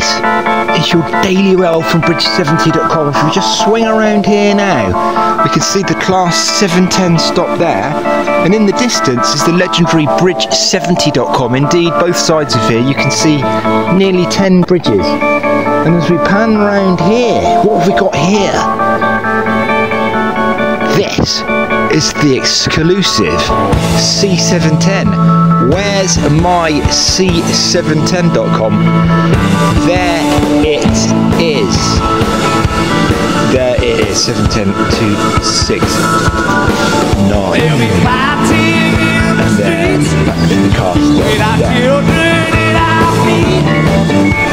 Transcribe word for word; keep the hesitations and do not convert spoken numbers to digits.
This is your Daily Rail from bridge seventy dot com. If we just swing around here now, we can see the class seven ten stop there, and in the distance is the legendary bridge seventy dot com. Indeed, both sides of here you can see nearly ten bridges. And as we pan around here, what have we got here? This is the exclusive C seven ten. Where's my C seven ten dot com? There it is. There it is, seven ten two six nine. And then back to the castle.